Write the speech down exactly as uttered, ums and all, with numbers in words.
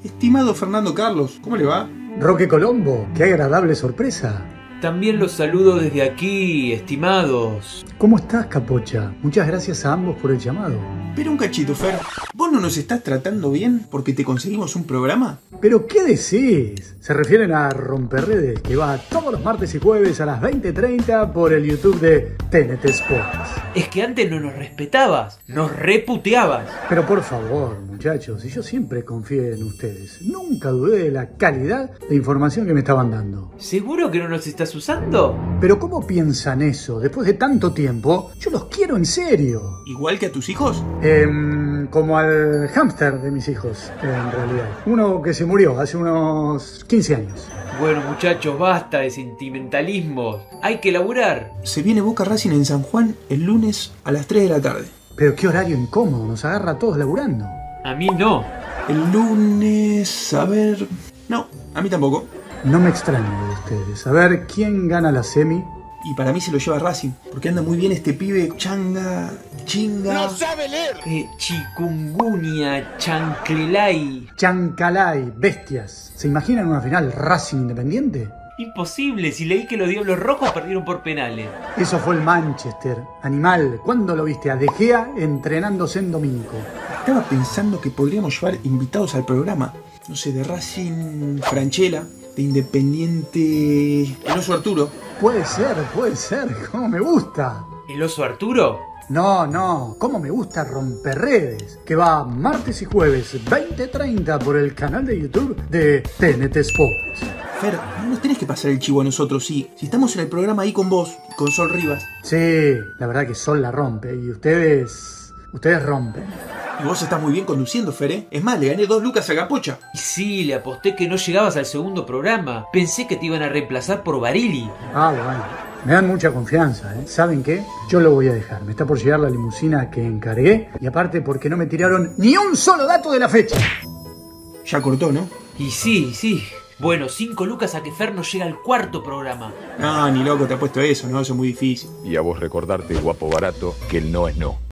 Estimado Fernando Carlos, ¿cómo le va? Roque Colombo, qué agradable sorpresa. También los saludo desde aquí, estimados. ¿Cómo estás, Capocha? Muchas gracias a ambos por el llamado. Pero un cachito, Fer, ¿vos no nos estás tratando bien porque te conseguimos un programa? ¿Pero qué decís? Se refieren a Romperredes, que va todos los martes y jueves a las veinte treinta por el YouTube de T N T Sports. Es que antes no nos respetabas, nos reputeabas. Pero por favor, muchachos, y yo siempre confié en ustedes. Nunca dudé de la calidad de información que me estaban dando. ¿Seguro que no nos estás usando? Pero ¿cómo piensan eso? Después de tanto tiempo, yo los quiero en serio. ¿Igual que a tus hijos? Eh, como al hámster de mis hijos, en realidad. Uno que se murió hace unos quince años. Bueno, muchachos, basta de sentimentalismos. Hay que laburar. Se viene Boca Racing en San Juan el lunes a las tres de la tarde. Pero qué horario incómodo, nos agarra a todos laburando. A mí no. El lunes... a ver... No, a mí tampoco. No me extraño de ustedes. A ver, ¿quién gana la semi? Y para mí se lo lleva Racing, porque anda muy bien este pibe Changa... Chinga... ¡No sabe leer! Eh, chikungunya, chanclelay. Chancalay, bestias. ¿Se imaginan una final Racing Independiente? Imposible, si leí que los Diablos Rojos perdieron por penales. Eso fue el Manchester. Animal, ¿cuándo lo viste a De Gea entrenándose en Domínico? Estaba pensando que podríamos llevar invitados al programa. No sé, de Racing Franchella, de Independiente... El Oso Arturo. Puede ser, puede ser. ¿Cómo me gusta? ¿El Oso Arturo? No, no. ¿Cómo me gusta Romperredes? Que va martes y jueves, veinte treinta por el canal de YouTube de T N T Sports. Fer, no nos tenés que pasar el chivo a nosotros, sí. Si estamos en el programa ahí con vos, con Sol Rivas. Sí, la verdad que Sol la rompe y ustedes... ustedes rompen. Y vos estás muy bien conduciendo, Fer, ¿eh? Es más, le gané dos lucas a Capocha. Y sí, le aposté que no llegabas al segundo programa. Pensé que te iban a reemplazar por Barili. Ah, bueno. Me dan mucha confianza, ¿eh? ¿Saben qué? Yo lo voy a dejar. Me está por llegar la limusina que encargué. Y aparte porque no me tiraron ni un solo dato de la fecha. Ya cortó, ¿no? Y sí, sí. Bueno, cinco lucas a que Fer no llega al cuarto programa. No, ni loco te ha puesto eso, ¿no? Eso es muy difícil. Y a vos recordarte, guapo barato, que el no es no.